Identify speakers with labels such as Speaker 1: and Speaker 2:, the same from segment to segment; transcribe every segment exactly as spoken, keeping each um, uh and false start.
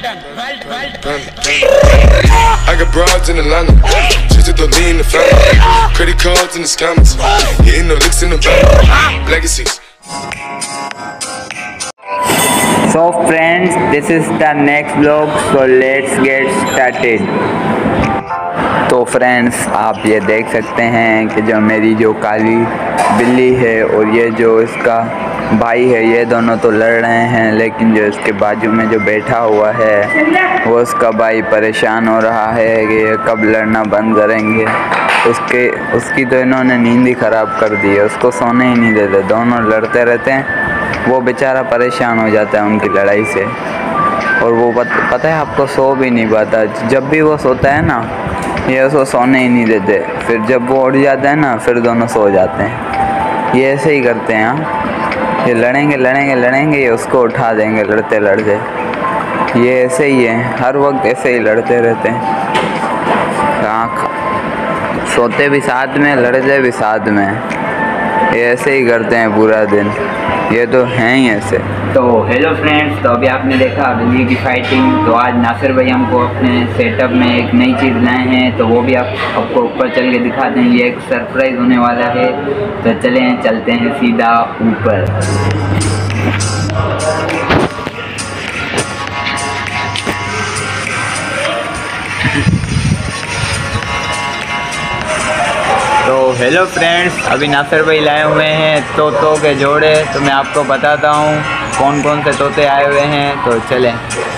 Speaker 1: I got broads in Atlanta, just to throw in the family. Credit cards in the scammers, hitting no licks in the bank. Legacies.
Speaker 2: So friends, this is the next vlog, so let's get started. तो friends, आप ये देख सकते हैं कि जो मेरी जो काली बिल्ली है और ये जो इसका भाई है, ये दोनों तो लड़ रहे हैं, लेकिन जो इसके बाजू में जो बैठा हुआ है वो उसका भाई परेशान हो रहा है कि ये कब लड़ना बंद करेंगे। उसके उसकी तो इन्होंने नींद ही ख़राब कर दी है, उसको सोने ही नहीं देते, दोनों लड़ते रहते हैं। वो बेचारा परेशान हो जाता है उनकी लड़ाई से, और वो पत, पता है आपको, सो भी नहीं पाता। जब भी वो सोता है ना, ये उसको सोने ही नहीं देते। फिर जब वो उठ जाता है ना, फिर दोनों सो जाते हैं। ये ऐसे ही करते हैं। हाँ, ये लड़ेंगे लड़ेंगे लड़ेंगे, ये उसको उठा देंगे लड़ते लड़ते। ये ऐसे ही है, हर वक्त ऐसे ही लड़ते रहते हैं। कहाँ सोते भी साथ में, लड़ते भी साथ में, ये ऐसे ही करते हैं पूरा दिन। ये तो हैं ही ऐसे। तो हेलो फ्रेंड्स, तो अभी आपने देखा बिल्ली की फाइटिंग। तो आज नासिर भाई हमको अपने सेटअप में एक नई चीज़ लाए हैं, तो वो भी आप आपको ऊपर चल के दिखा दें। ये एक सरप्राइज़ होने वाला है, तो चलें चलते हैं सीधा ऊपर। तो हेलो फ्रेंड्स, अभी नासिर भाई लाए हुए हैं तोतों के जोड़े। तो मैं आपको बताता हूँ कौन कौन से तोते आए हुए हैं, तो चलें।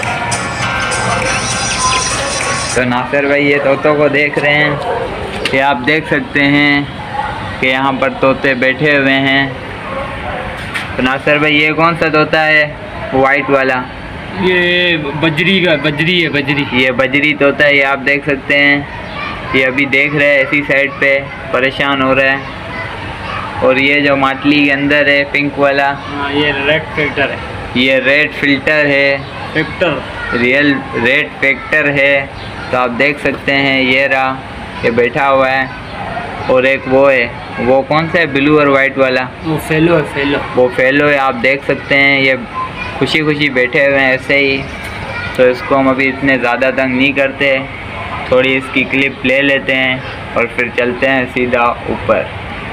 Speaker 2: तो नासिर भाई ये तोतों को देख रहे हैं, ये आप देख सकते हैं कि यहाँ पर तोते बैठे हुए हैं। तो नासिर भाई ये कौन सा तोता है, वाइट वाला?
Speaker 3: ये बजरी का बजरी है बजरी
Speaker 2: ये बजरी तोता है, ये आप देख सकते हैं। ये अभी देख रहे हैं इसी साइड पे, परेशान हो रहा है। और ये जो माटली के अंदर है पिंक वाला,
Speaker 3: हाँ, ये रेड फिल्टर है।
Speaker 2: ये रेड फिल्टर है,
Speaker 3: फिल्टर
Speaker 2: रियल रेड फैक्टर है। तो आप देख सकते हैं, ये रहा, ये बैठा हुआ है। और एक वो है, वो कौन सा है, ब्लू और वाइट वाला?
Speaker 3: वो फेलो है, फेलो
Speaker 2: वो फेलो है, आप देख सकते हैं। ये खुशी खुशी बैठे हुए हैं ऐसे ही। तो इसको हम अभी इतने ज़्यादा तंग नहीं करते, थोड़ी इसकी क्लिप ले लेते हैं और फिर चलते हैं सीधा ऊपर।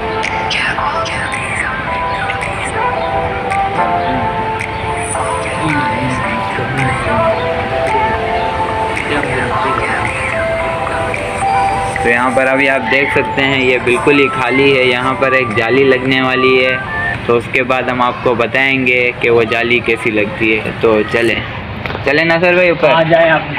Speaker 2: तो यहाँ पर अभी आप देख सकते हैं ये बिल्कुल ही खाली है। यहाँ पर एक जाली लगने वाली है, तो उसके बाद हम आपको बताएंगे कि वो जाली कैसी लगती है। तो चलें चलें नासिर भाई ऊपर
Speaker 3: आ जाए आप।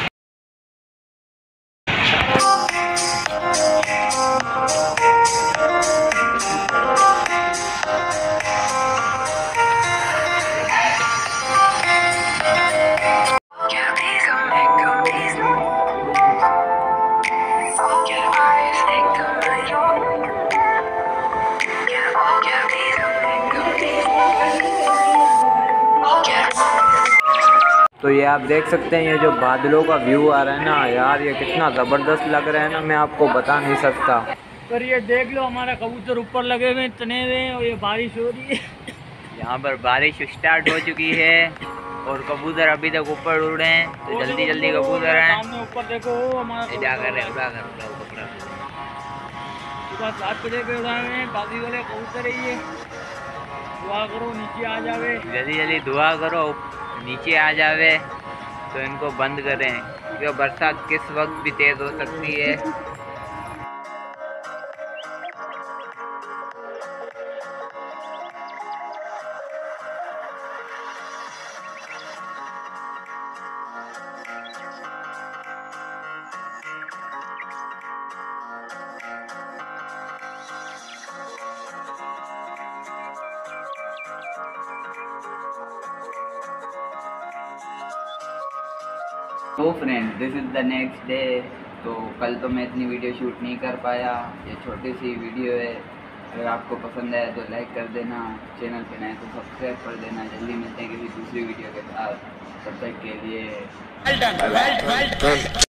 Speaker 2: तो ये आप देख सकते हैं, ये जो बादलों का व्यू आ रहा है ना यार, ये कितना ज़बरदस्त लग रहा है ना, मैं आपको बता नहीं सकता।
Speaker 3: पर ये देख लो, हमारा कबूतर ऊपर लगे हुए तने हुए हैं और ये बारिश हो रही है।
Speaker 2: यहाँ पर बारिश स्टार्ट हो चुकी है और कबूतर अभी तक ऊपर उड़ रहे हैं। तो जल्दी जल्दी कबूतर हैं,
Speaker 3: सामने ऊपर देखो हमारा
Speaker 2: क्या कर रहे हैं, क्या कर रहे हैं,
Speaker 3: सुबह सात बजे पे उड़ाए हुए हैं बाजी वाले कबूतर है। ये दुआ करो नीचे आ जावे,
Speaker 2: जल्दी जल्दी दुआ करो नीचे आ जावे, तो इनको बंद करें, क्योंकि बरसात किस वक्त भी तेज़ हो सकती है। तो friend, this is the next day. तो कल तो मैं इतनी वीडियो शूट नहीं कर पाया, ये छोटी सी वीडियो है। अगर आपको पसंद आए तो लाइक कर देना, चैनल पे नए तो सब्सक्राइब कर देना। जल्दी मिलते हैं किसी दूसरी वीडियो के साथ, तब तक के लिए।